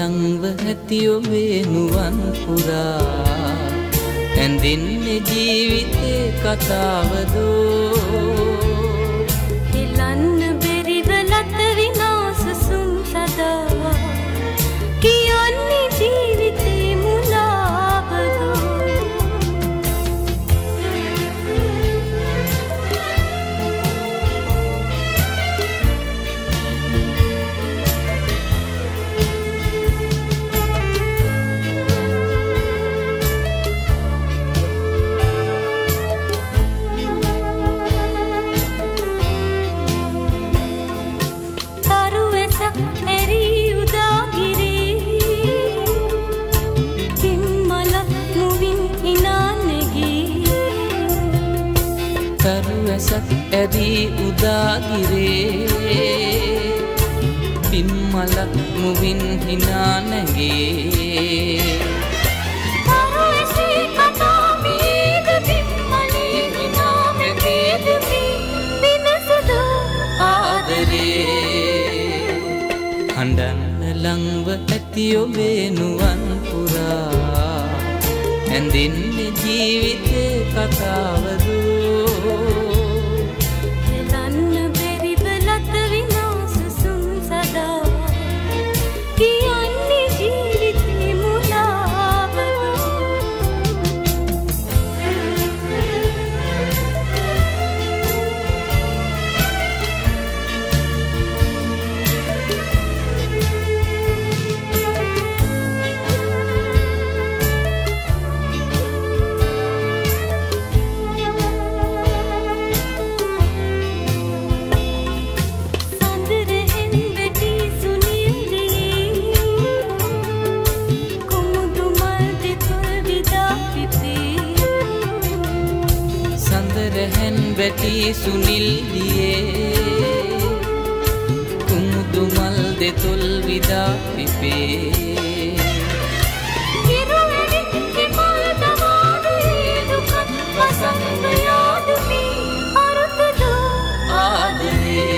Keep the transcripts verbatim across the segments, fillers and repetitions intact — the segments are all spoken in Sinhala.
ලංව ඇති ඔබේ නුවන් පුරා ඇඳින්නේ ජීවිතේ කතාවදෝ හිලන්න බැරිව ලත විනාසසුම් සදා කියන්නේ ජීවිතේ මුලාවදෝ තරුවැසක් ඇදී උදාගිරේ පින්මලක් මුවින් හිනා නැගේ තරුවැසේ කතා මීද පින්මලේ හිනා නැගේද විනසද ආදරේ හඬන්න ලංව ඇති ඔබේ නුවන් පුරා ඇඳින්නේ ජීවිතේ කතාවදෝ හිලන්න බැරිව ලත විනාසසුම් සදා කියන්නේ ජීවිතේ මුලාවදෝ රැහැන් වැටි සුනිල් දියේ කුමුදු මල් දෙතොල් විදා පිපේ කිරුවැනි කිමල් දමාදේ දුකත් වසන්ත යාදුමි අරුතදෝ ආදරේ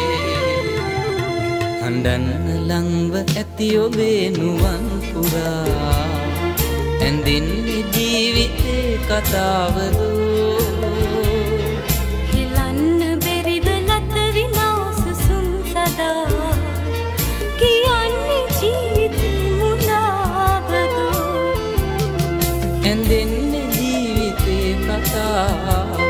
හඬන්න ලංව ඇති ඔබේ නුවන් පුරා ඇඳින්නේ ජීවිතේ කතාවදෝ කියන්නේ ජීවිතේ කතාව